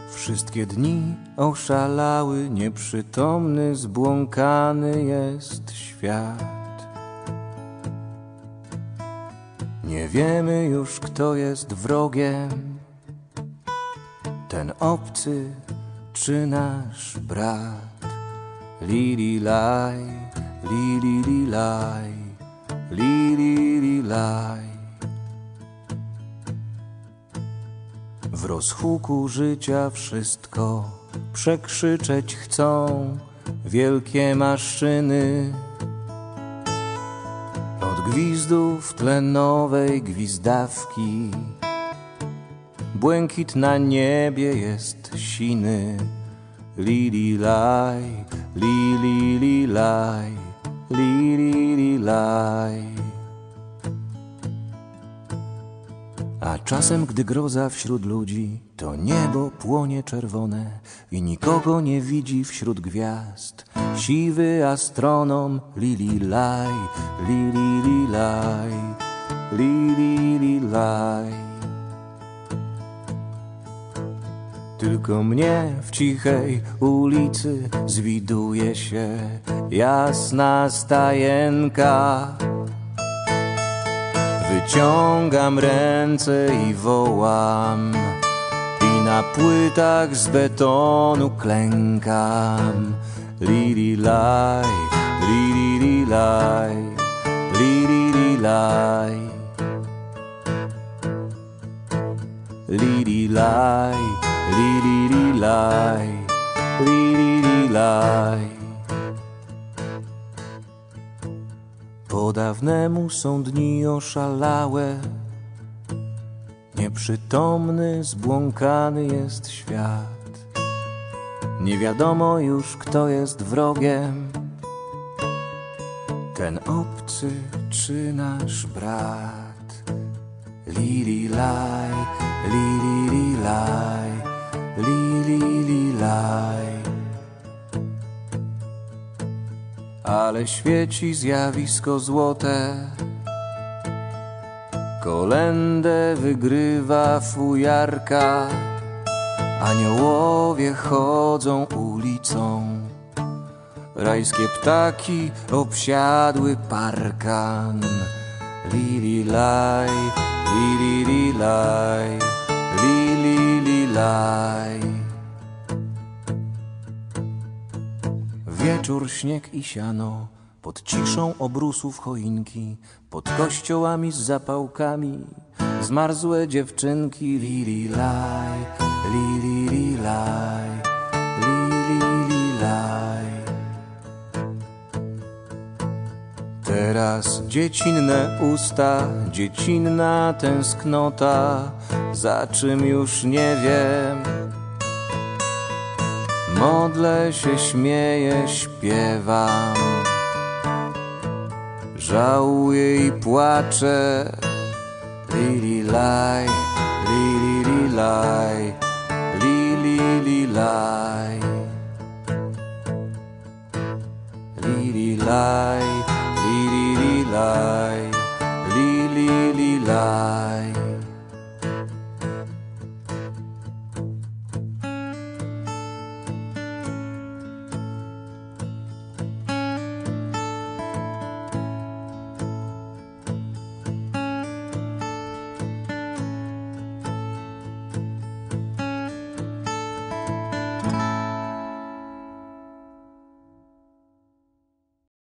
Wszystkie dni oszalały, nieprzytomny, zbłąkany jest świat. Nie wiemy już, kto jest wrogiem, ten obcy czy nasz brat. Li-li-laj, li-li-li-laj, li-li-li-laj. W rozhuku życia wszystko przekrzyczeć chcą wielkie maszyny. Od gwizdów tlenowej gwizdawki błękit na niebie jest siny. Li-li-laj, li-li-li-laj, li-li-li-laj. A czasem, gdy groza wśród ludzi, to niebo płonie czerwone i nikogo nie widzi wśród gwiazd. Siwy astronom, li-li-laj, li-li-li-laj, li-li-li-laj. Tylko mnie w cichej ulicy zwiduje się jasna stajenka. Wyciągam ręce i wołam, i na płytach z betonu klękam. Li-li-laj, li-li-li-laj, li-li-li-laj. Li-li-laj, li-li-li-laj, li-li-li-laj. Po dawnemu są dni oszalałe, nieprzytomny, zbłąkany jest świat. Nie wiadomo już, kto jest wrogiem, ten obcy czy nasz brat. Li-li-laj, li-li-li-laj, li-li-li-laj. Ale świeci zjawisko złote, kolędę wygrywa fujarka. Aniołowie chodzą ulicą, rajskie ptaki obsiadły parkan. Li-li-laj, li-li-li-laj, li-li-li-laj. Wieczór, śnieg i siano, pod ciszą obrusów choinki, pod kościołami z zapałkami, zmarzłe dziewczynki. Li-li-laj, li-li-li-laj, li-li-li-laj. Teraz dziecinne usta, dziecinna tęsknota, za czym już nie wiem. Modlę się, śmieję, śpiewam, żałuję i płaczę. Li-li-laj, li-li-li-laj, li-li-li-laj.